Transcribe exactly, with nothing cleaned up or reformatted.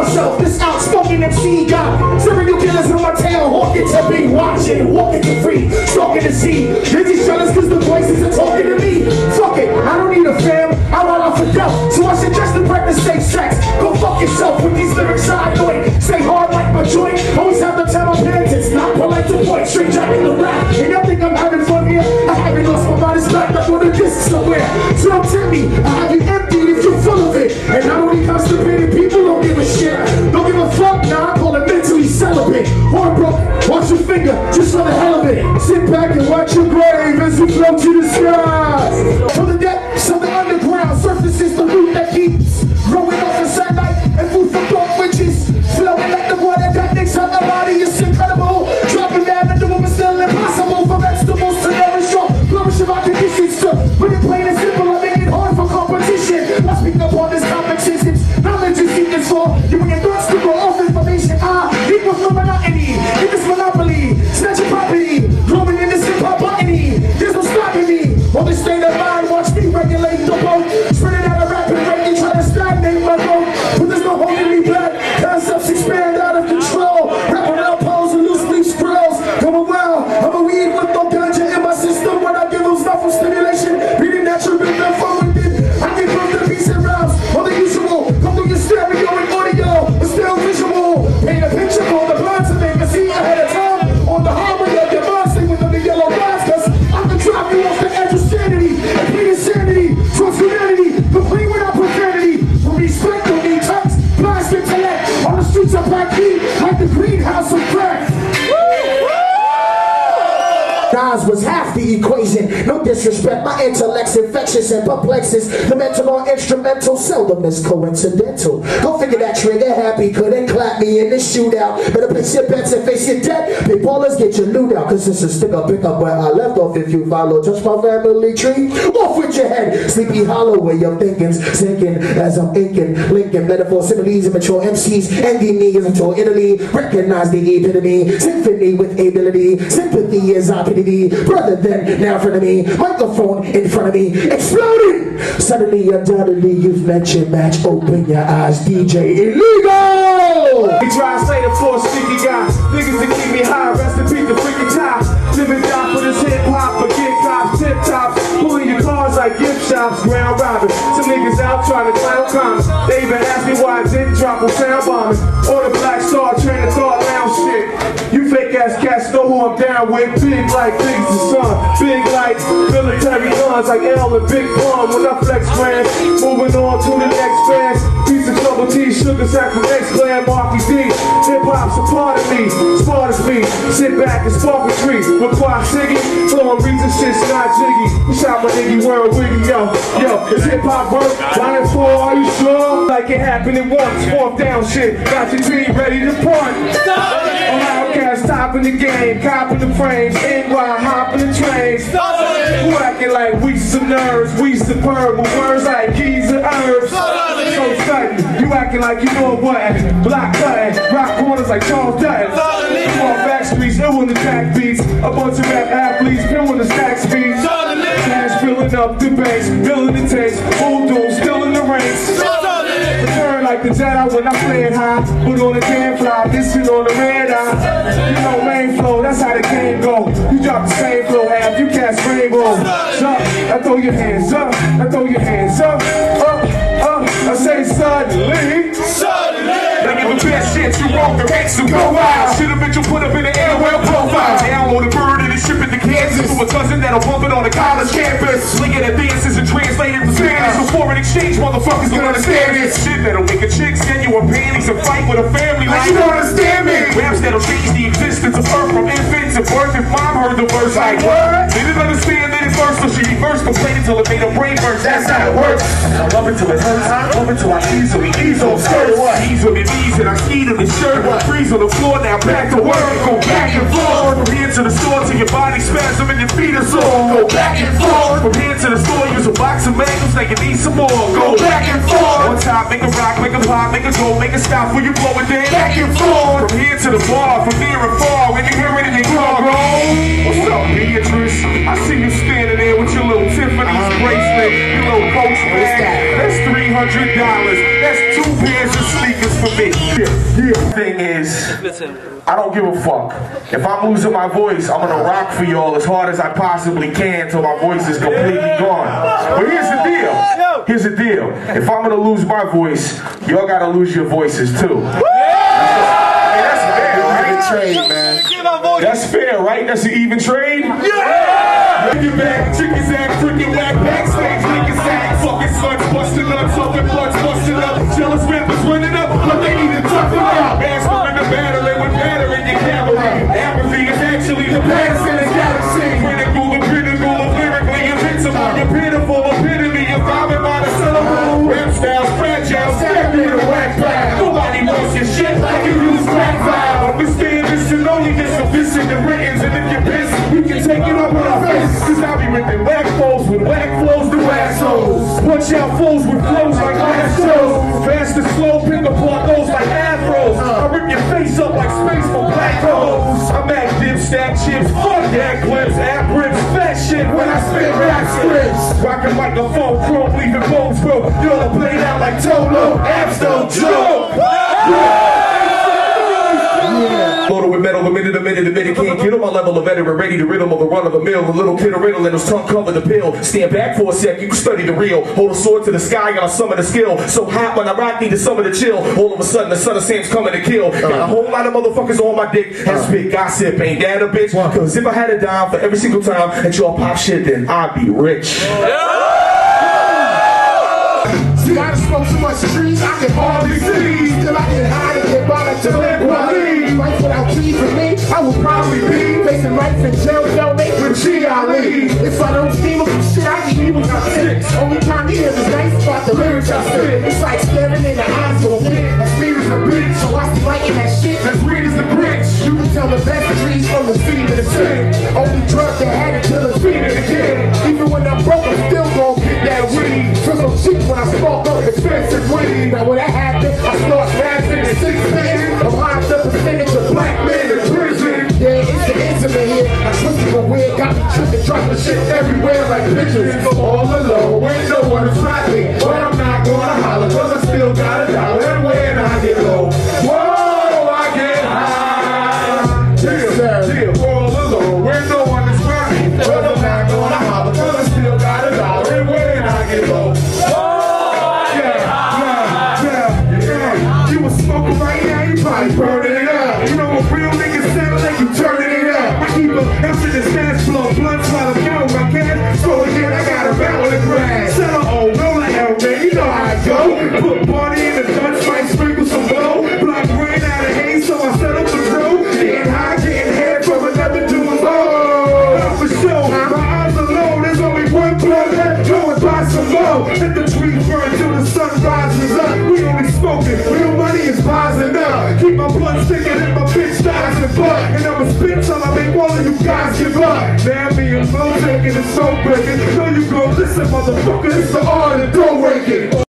myself, this outspoken M C got serial killers on my tail, hawking to be watching, walking to free, stalking to see. You're just jealous cause the voices are talking to me. Fuck it, I don't need a fam, I run off a doubt. So I suggest the practice safe tracks. Go fuck yourself with these lyrics I annoy. Stay hard like my joint, always have to tell my parents it's not polite to point straight jacking the rap. And y'all think I'm having fun here? I haven't lost my mind, it's back up on the disc somewhere. So don't tell me, I have you emptied if you're full of it. And not only constipated people don't give a shit. Don't give a fuck, nah, I call it mentally celibate. Heartbroken, watch your finger, just for the hell of it. Sit back and watch your grave as we float to the skies. From the depths of the underground, surface is the root that keeps growing off the sunlight and food for thought witches. Flowing like the water that makes out the body is incredible. Dropping down into what was still impossible for vegetables to nourish or flourish of our conditions. To put it plain and simple, I make it hard for competition. I speak up on this topic since it's knowledge is seeking for. You and your thoughts to go off information. I equals no monotony. In this monopoly, snatch your property. Growing in this hip-hop botany. There's no stopping me. On this state of mind, watch me regulate the boat. Spread it out a rapid rate and try to stagnate my boat. But there's no holding me back. Concepts expand out of control. Rapping out pose and loose leaf scrolls. Going well, I'm a weed with no ganja in my system. When I give them stuff from stimulation, reading natural rhythm from within. I give them the peace and rounds on the usual. Come through your stereo and audio, but still visual. Paint a picture for the blind to make a see ahead of time. On the highway of your mind, sing with the yellow lines. Cause I can drive you off the edge of sanity. And plead insanity towards humanity. Complete without profanity. For respect, don't need talks. Blast intellect. On the streets of Black Heat, like the greenhouse of crack. Nas was half the equation, no disrespect, my intellect's infectious and perplexes. The mental or instrumental seldom is coincidental. Go figure that trigger happy couldn't clap me in this shootout. Better place your bets and face your debt. Big ballers get your loot out, cause it's a stick up, pick up where I left off if you follow. Touch my family tree, off with your head. Sleepy hollow where your thinking's sinking as I'm inking. Linking metaphor, similes, immature M Cs. Envy me as I'm toward Italy. Recognize the epitome. Symphony with ability. Sympathy is our pity. Brother then, now in front of me, microphone in front of me, exploding. Suddenly, undoubtedly, you've met your match. Open your eyes, D J Illegal. We try to say the four sticky guys, niggas to keep me high. Rest in peace, the freaking top. Live and die for this hip hop, forget cops, tip tops, pulling your cars like gift shops, ground robbing. Some niggas out trying to clown comments. They even asked me why I didn't drop on sound bombing or the Black Star train of thought lounge shit. You fake ass cats know who I'm down with. Big like Biggs the Sun, big like military guns like L and Big Plum. When I flex grand, moving on to the next fans. Piece of trouble tea, sugar sack from X-Glam, Marky D. Hip hop's a part of me, smart as me. Sit back and spark a tree. Require Siggy, flowing reason shit's not jiggy. We shot my nigga world wiggy, yo. Yo, is hip hop work? Line four, are you sure? Like it happened at once, fourth down shit. Got your team ready to punt. Ohio cats topping the game, copping the frames, N Y hopping the trains. Who acting like we some nerves, we superb with words like keys and herbs. So sudden, you acting like you know what? Block cutting, rock corners like Charles Dutton. Come on back streets, ill in the track beats. A bunch of rap athletes, pill in the stack speeds. Cash filling up the banks, filling the tanks. Bulldogs still in the ranks. Return like the Jedi when I'm playing high. Put on the damn fly, this shit on the red eye. You know main flow, that's how the game go. You drop the same flow, half you cast rainbow. Up, I throw your hands up, I throw your hands up, up, up. I say suddenly, suddenly. They give a best shit, you wrong direction, go wild. Shit a bitch you put up in the air, well profile. Download a bird and ship it to Kansas. To a cousin that'll bump it on the college campus. Slinging advances and translated to Spanish. Before an exchange, motherfuckers don't understand this. Shit that'll make a chick send you a panties and fight with a family like you don't understand me. Raps that'll change the existence of Earth from infants and birth. If mom heard the verse like what? They didn't understand it at first, so she reversed complaining till it made her brain burst. That's how it works. I love it till it hurts. Love it till I easily ease on skirts. Ease on the knees and I ski to the shirt. Freeze on the floor, now back to work. Go back and forth. From here to the store till your body spasm and your feet are sore. Go back and forth. From here to the store, use a box of mangoes like you need some more. Go back and forth. On top, make a rock, make a pop, make a go, make a stop when you blow it then. Back and forth. From here to the bar, from near and far, when you hear it in your car, bro. What's up, Beatrice? Notice, I see you standing there with your little Tiffany's bracelet, your little Coach bag. That's three hundred dollars. That's two pairs of sneakers for me. Yeah, yeah. Thing is, I don't give a fuck. If I'm losing my voice, I'm gonna rock for y'all as hard as I possibly can till my voice is completely gone. But here's the deal. Here's the deal. If I'm gonna lose my voice, y'all gotta lose your voices too. That's fair, right? Trade, man. That's fair, right? That's an even trade? Yeah! Bring your back, chicken sack, freaking whack, backstage, niggas sack, fucking sluts, busting up, fucking bloods, busting up, jealous rappers running up, but they need to tough it up. Master in the battery with battering your cavalry. Apathy is actually the past in the galaxy. Critical, the pinnacle of lyrically invincible, the pitiful epitome of vomit by the syllable. Rap styles fragile, stacked in a whack bag. Nobody knows your shit like you use crack vibe. Understand this and only this of this in the writtens, and if you're pissed, you can take it up on our face. Cause I be ripping whack flows with whack flows to assholes. Punch out flows with flows like glass shows. Fast and slow, pick apart those like afros. I rip your face up like space for black holes. I'm at dip stack chips, fuck that clips, app rips, fat shit when I spit rap scripts. Rockin' microphone, chrome, leaving bones, bro. Y'all played out like Tolo, abs don't joke. Loaded with metal, a minute, a minute, a minute, can't get on my level of veteran, ready to riddle of the run of the mill. A little kid of riddle and his tongue cover the pill. Stand back for a sec, you can study the real. Hold a sword to the sky and I'll summon the skill. So hot when I rock, need to summon the chill. All of a sudden, the son of Sam's coming to kill. Got a whole lot of motherfuckers on my dick. That's big gossip, ain't that a bitch? Cause if I had a dime for every single time that y'all pop shit, then I'd be rich. See, I done smoked so much trees, I can hardly see. Still I can hide and get by like Talib. Life without trees for me, I would probably be facing life in jail, don't make with G Ali. If I don't steam up some shit, I can even got six. Only time you hear is nice about the lyrics I spit. It's like staring in the eyes of a bit. As sweet as a bitch, so I see lighting that shit. As weird as the bricks, you can tell the best trees from the seed of the sick. Only drug that had it till it's feeding again. Even when I'm broke, I'm still gon' get that weed. Took them cheap when I spark up expensive weed. Now when that happened, I start rapping in six men. I'm high the percentage of black men in prison. Yeah, it's the intimate here. I twisted my wig, got me tripping, dropping shit everywhere like pictures. All alone, when no one is me. But I'm not gonna holler, cause I still got a dollar. And when I get low, whoa, I get high. Yeah, yeah, all alone, when no one is me. But I'm not gonna holler, cause I still got a dollar. And when I get low, burning it up. You know what real niggas sound like, you turning it up. I keep a empty the stash flow, blunts while I'm young, my cash. So again, I got a barrel of grass. Settle on, roll like hell, man, you know how I go. Put party in the Dutch, might sprinkle some blow. Block rain out of haze, so I set up the road. Getting high, getting head from another dude's low. Not for sure, my eyes are low, there's only one blood left. Go and buy some more. Let the trees burn till the sun rises up. We only smoking, real money is rising up. Keep my blood sticking and my bitch dies in blood. And I'ma spit till I make all of you guys give up. Now me and Mo taking it so breaking. Know you go listen, motherfucker, it's the art of dough raking.